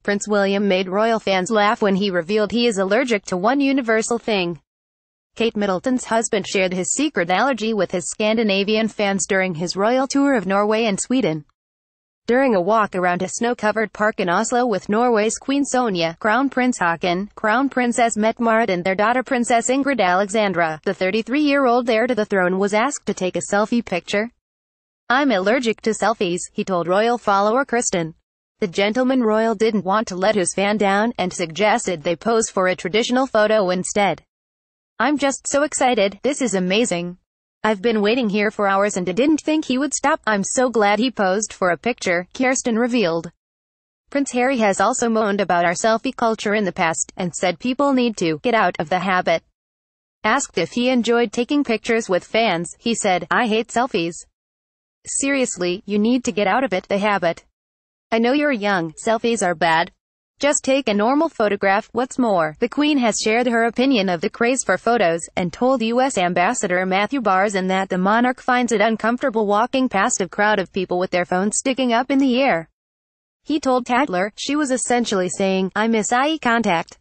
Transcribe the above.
Prince William made royal fans laugh when he revealed he is allergic to one universal thing. Kate Middleton's husband shared his secret allergy with his Scandinavian fans during his royal tour of Norway and Sweden. During a walk around a snow-covered park in Oslo with Norway's Queen Sonja, Crown Prince Haakon, Crown Princess Mette-Marit and their daughter Princess Ingrid Alexandra, the 33-year-old heir to the throne was asked to take a selfie picture. "I'm allergic to selfies," he told royal follower Kristen. The gentleman royal didn't want to let his fan down, and suggested they pose for a traditional photo instead. "I'm just so excited, this is amazing. I've been waiting here for hours and I didn't think he would stop. I'm so glad he posed for a picture," Kirsten revealed. Prince Harry has also moaned about our selfie culture in the past, and said people need to get out of the habit. Asked if he enjoyed taking pictures with fans, he said, "I hate selfies. Seriously, you need to get out of it, the habit. I know you're young, selfies are bad. Just take a normal photograph." What's more, the Queen has shared her opinion of the craze for photos, and told U.S. Ambassador Matthew Barzun that the monarch finds it uncomfortable walking past a crowd of people with their phones sticking up in the air. He told Tatler, "She was essentially saying, I miss eye contact.